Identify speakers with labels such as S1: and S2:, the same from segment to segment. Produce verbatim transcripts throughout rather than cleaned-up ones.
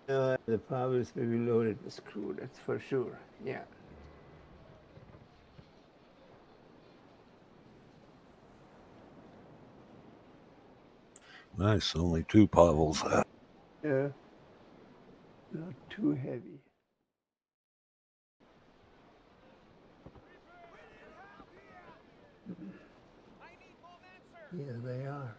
S1: Uh, the powers will be loaded with crew, that's for sure. Yeah.
S2: Nice, only two Pavels.
S1: Uh, not too heavy. Here they are.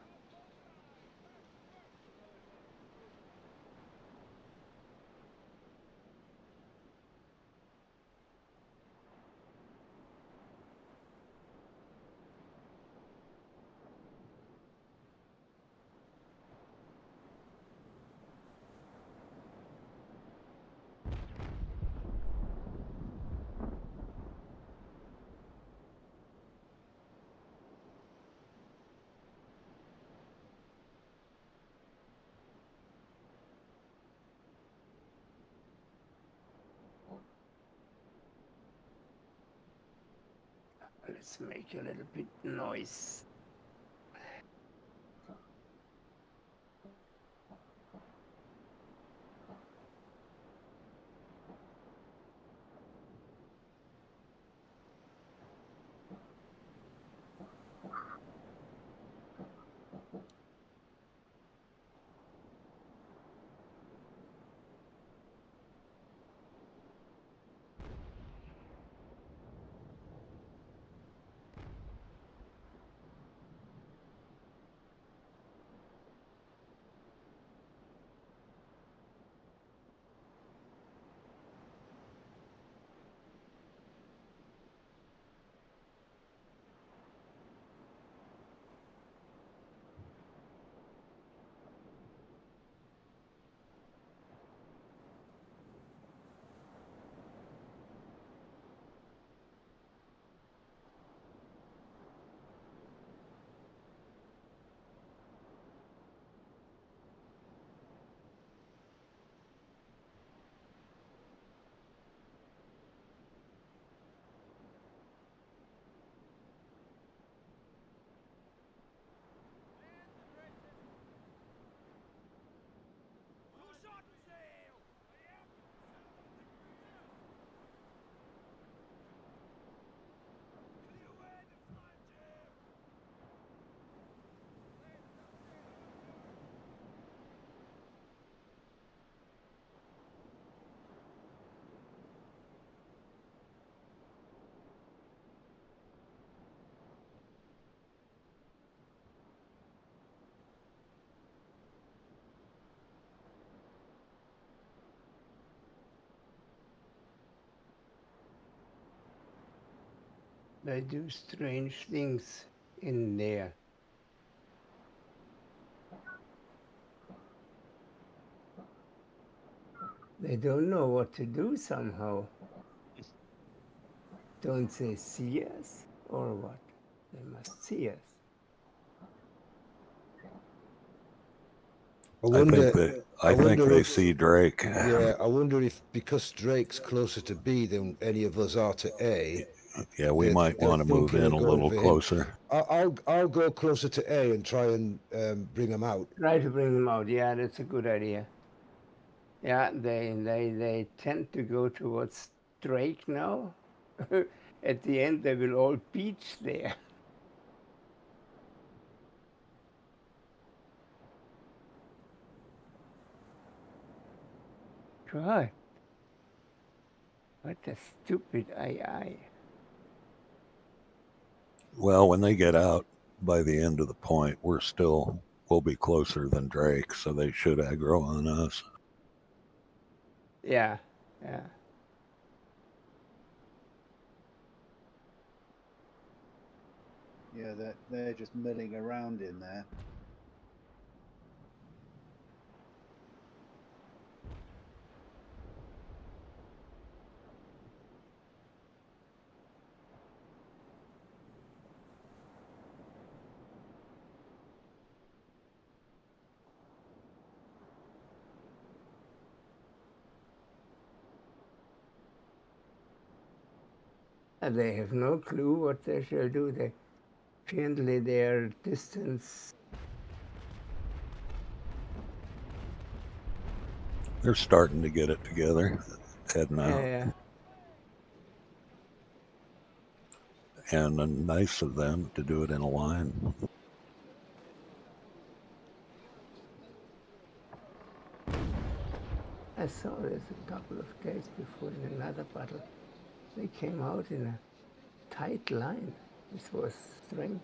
S1: Let's make a little bit noise. They do strange things in there. They don't know what to do somehow. Don't they see us? Or what? They must see us.
S3: I
S2: I
S3: wonder.
S2: think they, I,
S3: I
S2: think
S3: wonder
S2: they
S3: if.
S2: see Drake.
S3: Yeah, I wonder if because Drake's closer to B than any of us are to A.
S2: Yeah, we
S3: they-
S2: might
S3: they'll
S2: want to
S3: think
S2: move in
S3: it'll
S2: a
S3: go
S2: little
S3: for him.
S2: closer.
S3: I'll, I'll I'll go closer to A and try and um, bring them out.
S1: Try to bring them out. Yeah, that's a good idea. Yeah, they they they tend to go towards Drake now. At the end, they will all beach there. God, what a stupid A I.
S2: Well, when they get out by the end of the point, we're still we'll be closer than Drake, so they should aggro on us.
S1: Yeah, yeah.
S4: Yeah, they're, they're just milling around in there.
S1: And they have no clue what they shall do. They apparently their distance.
S2: They're starting to get it together, heading out.
S1: Yeah,
S2: And uh, nice of them to do it in a line.
S1: I saw this a couple of days before in another battle. They came out in a tight line. This was strange.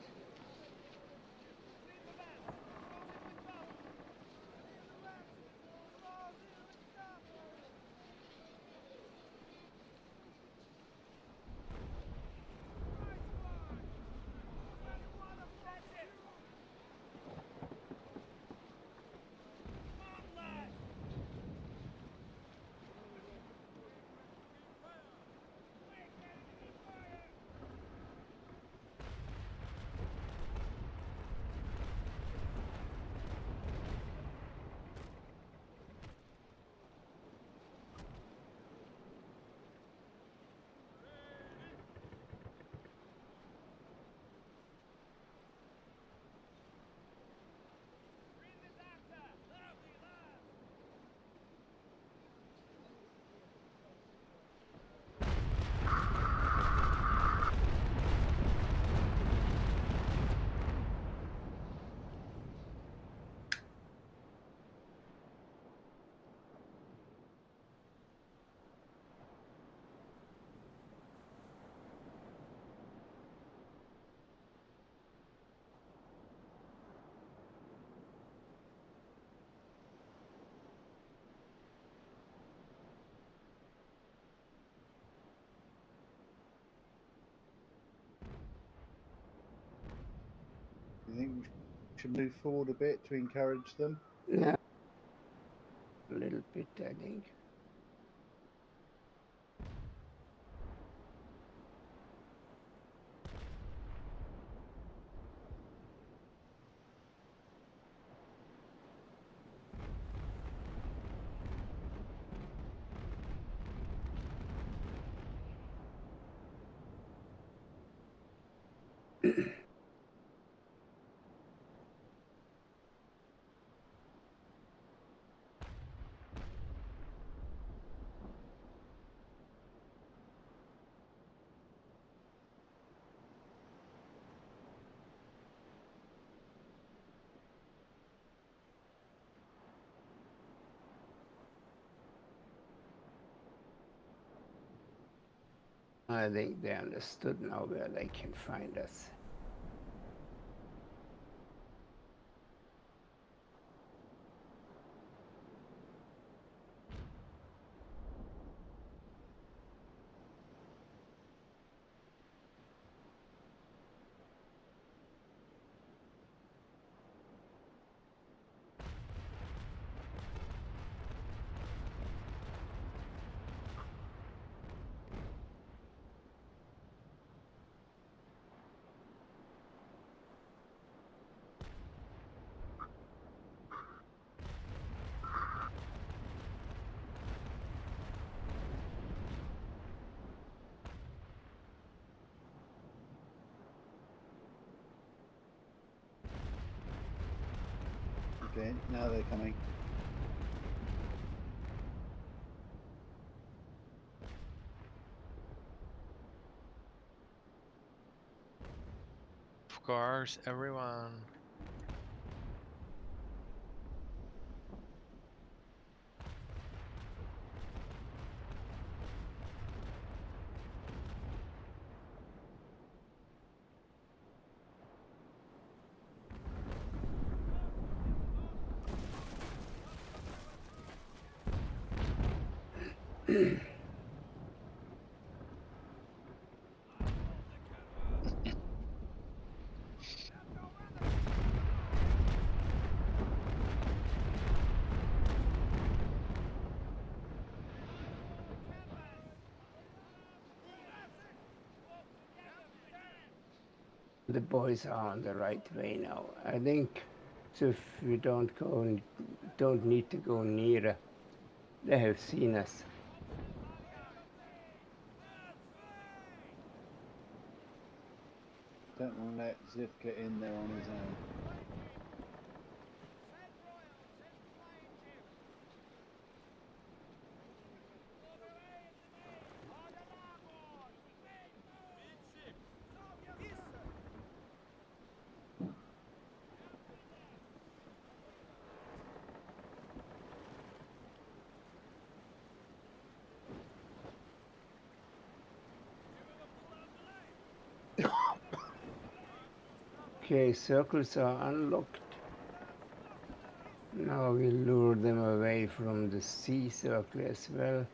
S4: You think we should move forward a bit to encourage them?
S1: Yeah, a little bit, I think. I think they understood now where they can find us.
S4: Okay, now they're coming.
S5: Of course, everyone.
S1: The boys are on the right way now. I think so if we don't go, don't need to go nearer. They have seen us.
S4: Don't want to let Ziff get in there on his own.
S1: Okay, circles are unlocked. Now we lure them away from the sea circle as well.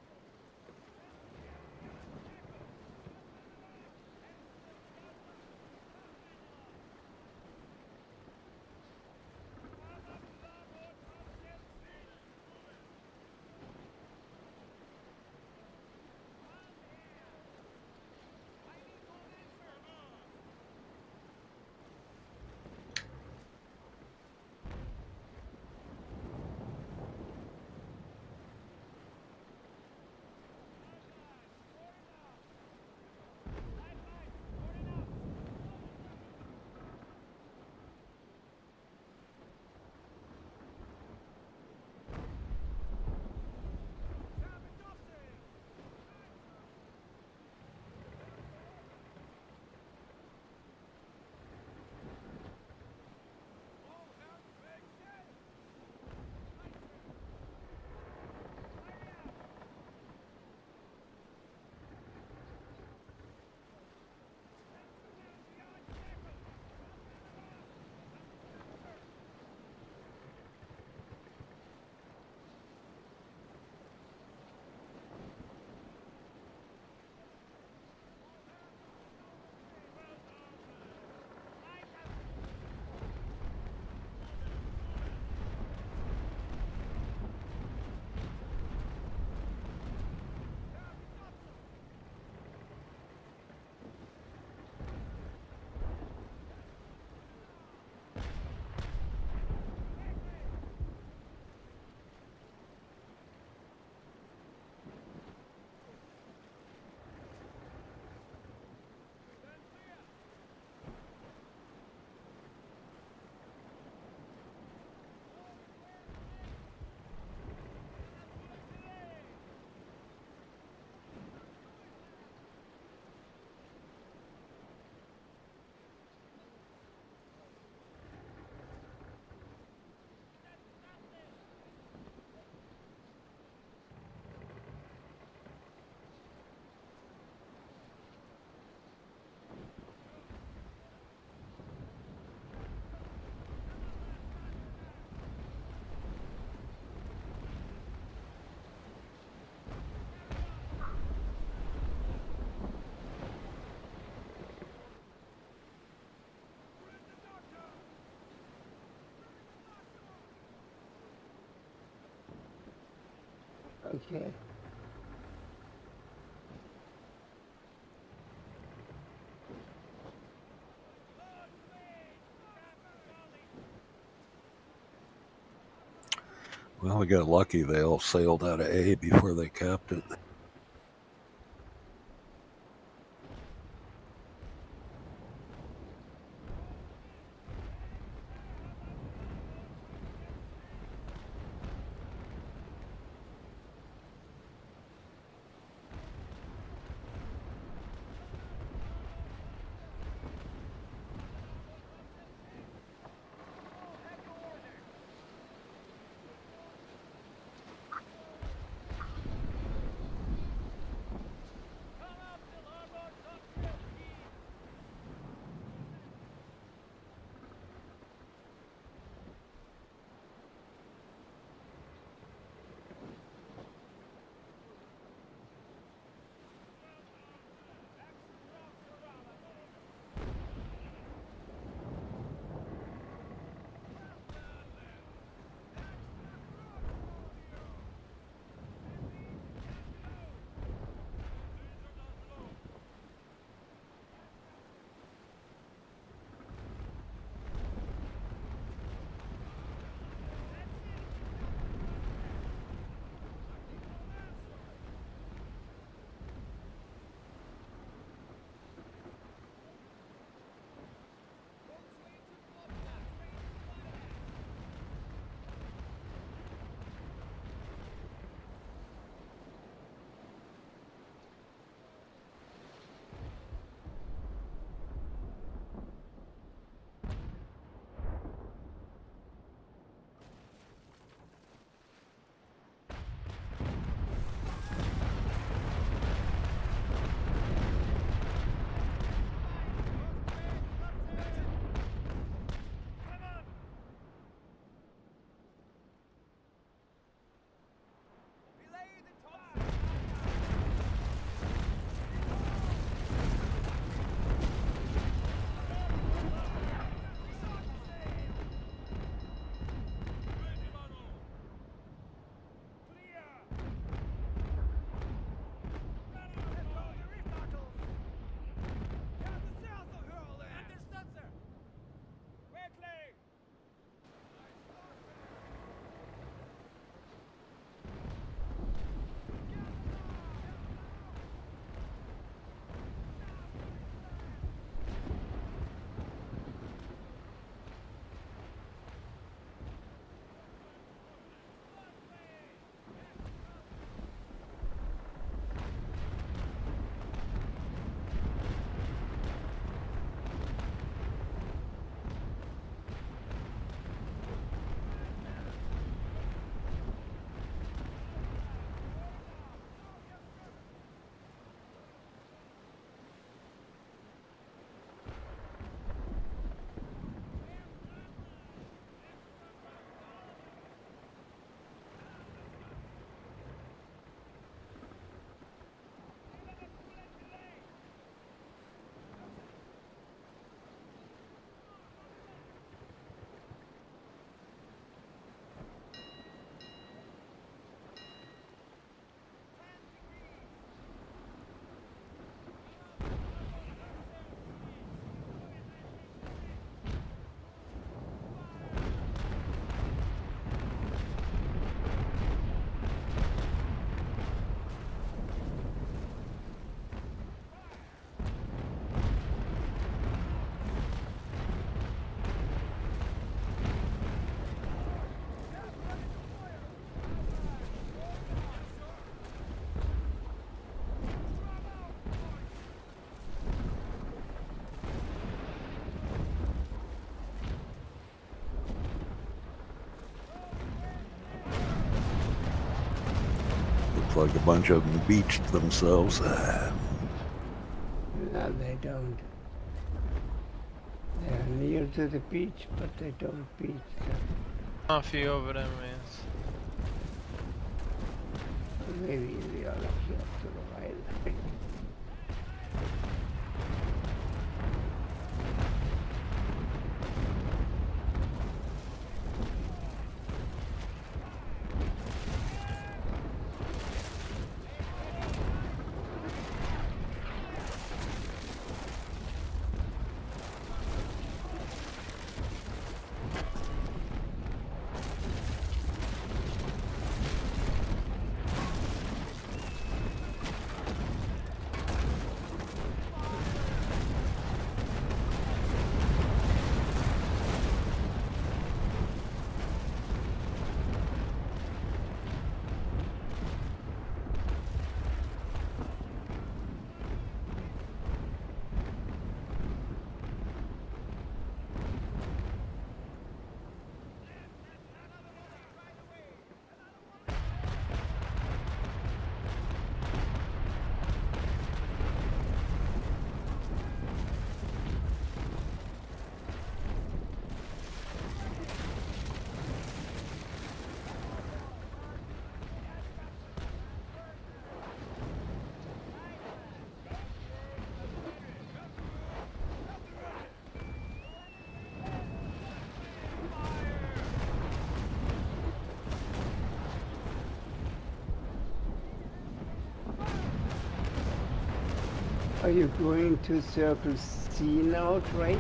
S1: Okay.
S2: Well, we got lucky. They all sailed out of A before they capped it. Looks like a bunch of them beached themselves.
S1: No, they don't. They're near to the beach, but they don't beach them.
S5: A few over there, means.
S1: Maybe we are lucky after a while. Are you going to Circle C now, Drake?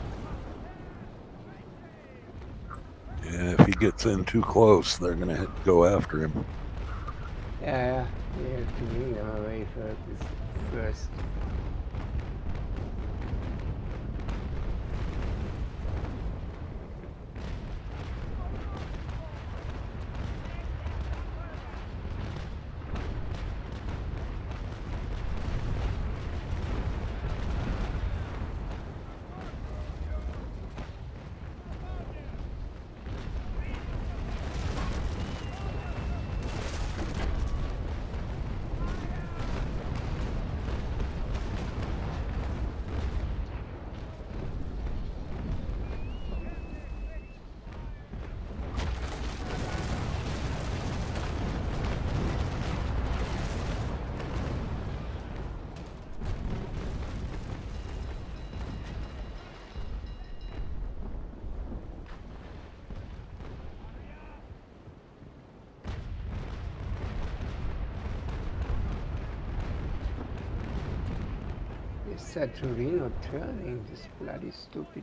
S2: Yeah, if he gets in too close, they're gonna hit, go after him.
S1: Yeah, you have to bring them away first. first. Is that Torino turning? This bloody stupid.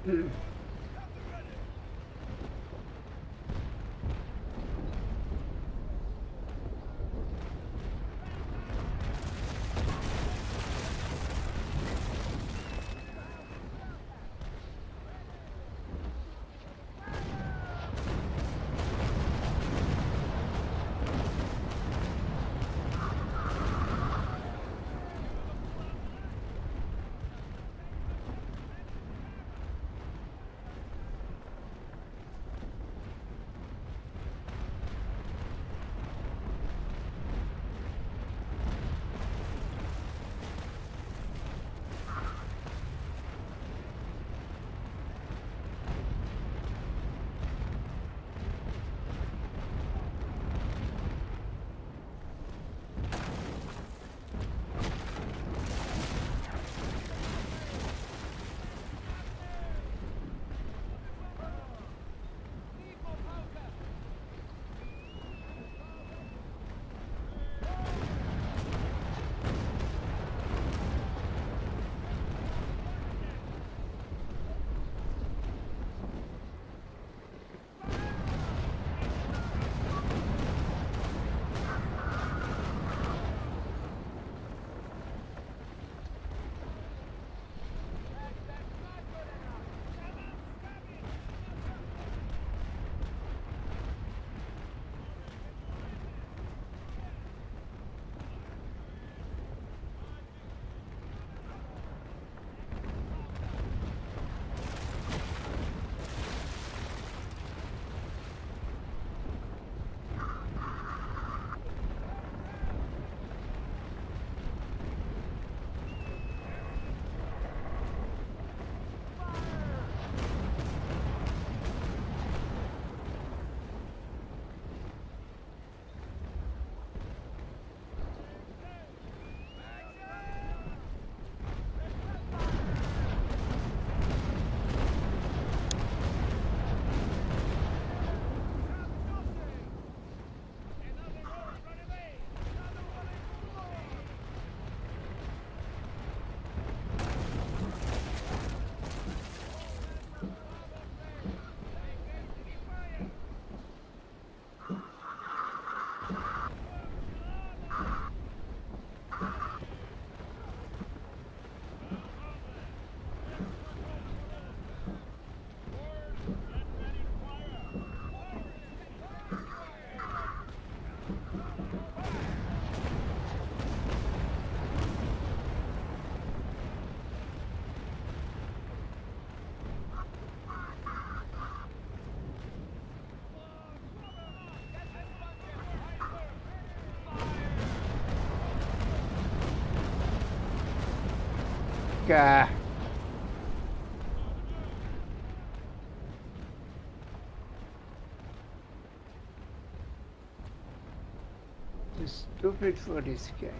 S1: Uh, it's stupid for this game.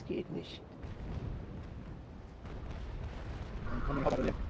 S1: das geht nicht.
S4: I'm coming up with you.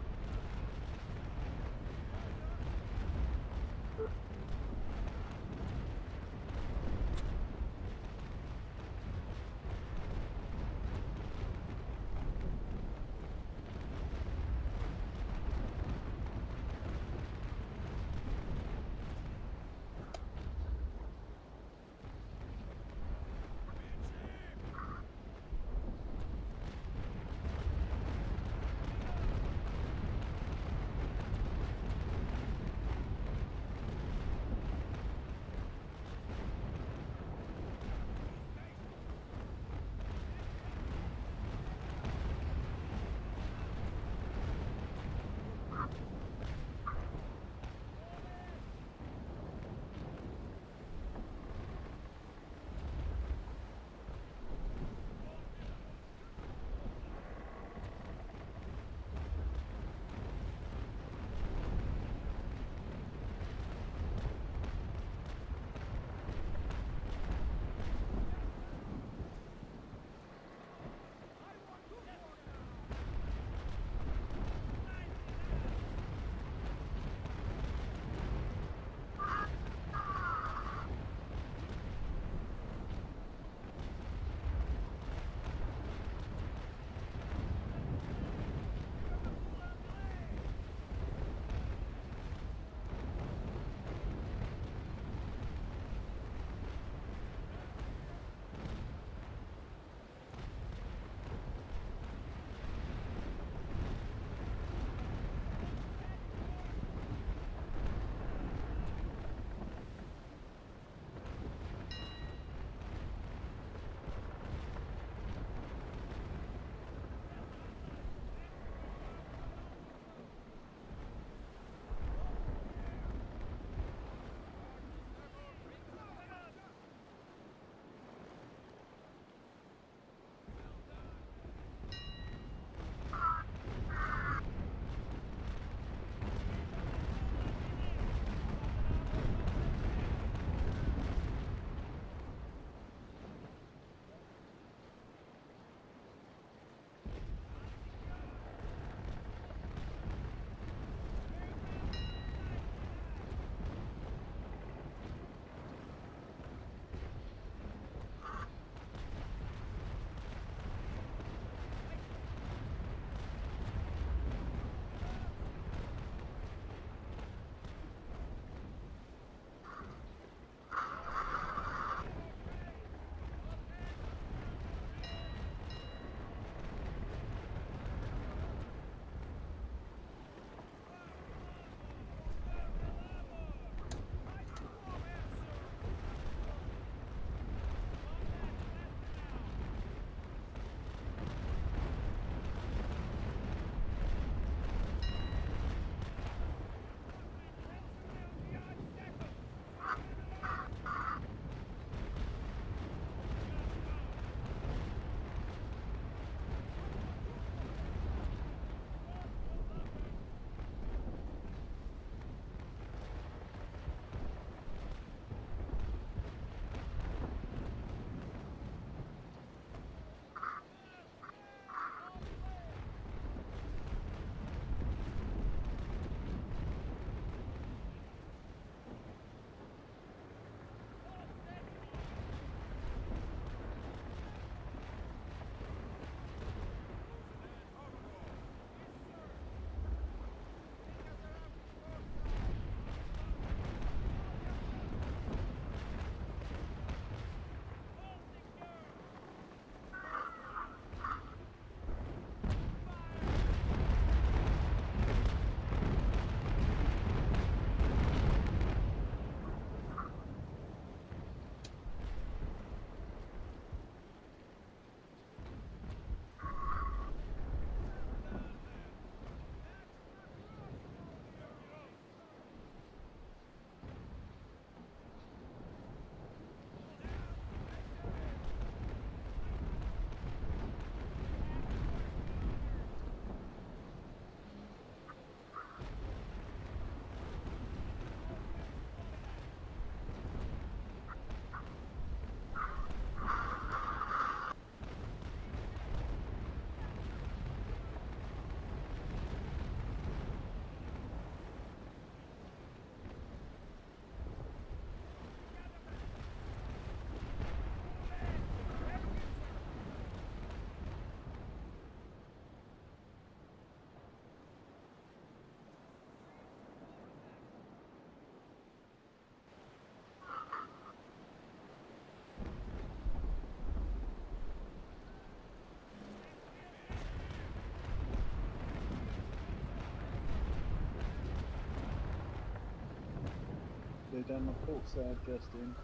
S4: Go down the port side, Justin.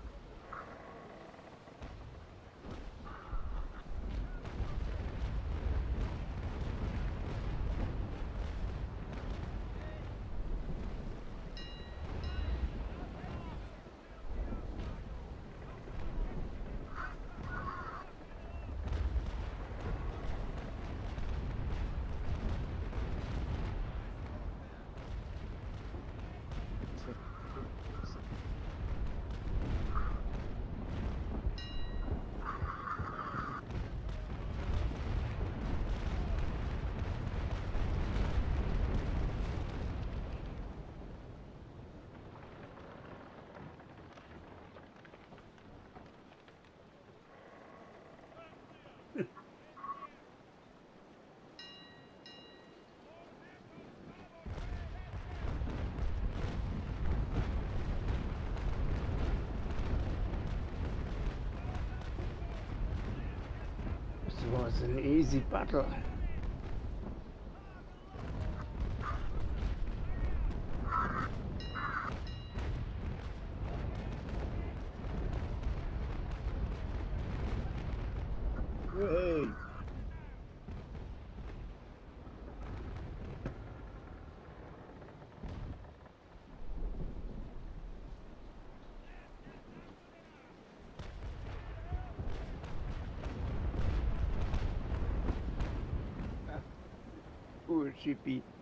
S1: This was an easy battle.
S4: Hey!
S1: Poor chippy.